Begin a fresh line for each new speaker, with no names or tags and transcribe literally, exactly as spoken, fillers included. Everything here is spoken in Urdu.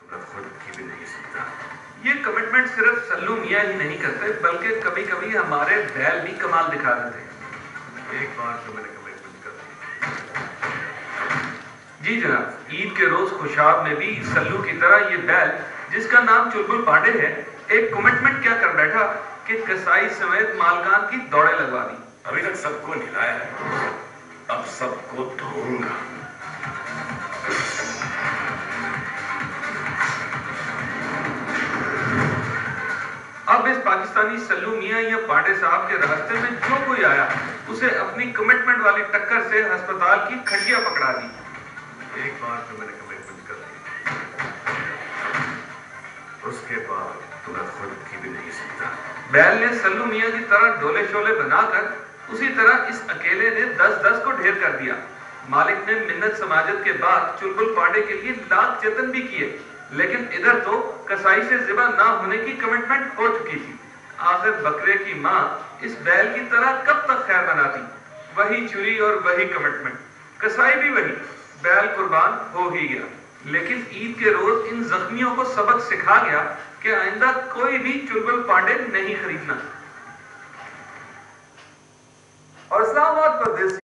میں خود کی بھی نہیں سکتا۔
یہ کمٹمنٹ صرف سلو میاں ہی نہیں کرتے بلکہ کبھی کبھی ہمارے بیل بھی کمال دکھا دیتے ہیں۔
ایک بار تو میں نے کمٹمنٹ کر دی۔
جی جناب، عید کے روز خوشاب میں بھی سلو کی طرح یہ بیل جس کا نام چلبل پانڈے ہے ایک کمٹمنٹ کیا کر بیٹھا کہ کسائی سمیت مالکان کی دوڑے لگوا دی۔
ابھی تک سب کو نہلایا ہے، اب سب کو دھوؤں گا۔
اب اس پاکستانی سلو میاں یا پانڈے صاحب کے راستے میں جو کوئی آیا اسے اپنی کمٹمنٹ والی ٹکر سے ہسپتال کی کھٹیا پکڑا دی۔
ایک بار تو میں نے کمٹمنٹ کر دی، اس کے بعد تو میں خود کی بھی نہیں سکتا۔
بیل نے سلو میاں کی طرح ڈولے شولے بنا کر اسی طرح اس اکیلے نے دس دس کو ڈھیر کر دیا۔ مالک نے منت سماجت کے بعد چلبل پانڈے کے لیے لاکھ جتن بھی کیے، لیکن ادھر تو کسائی سے ذبح نہ ہونے کی کمٹمنٹ ہو چکی تھی۔ آخر بکرے کی ماں اس بیل کی طرح کب تک خیر بناتی؟ وہی چوری اور وہی کمٹمنٹ، کسائی بھی وہی، بیل قربان ہو ہی گیا۔ لیکن عید کے روز ان زخمیوں کو سبق سکھا گیا کہ آئندہ کوئی بھی چلبل پانڈے نہیں خریدنا۔
اور اسلام آباد پردیسی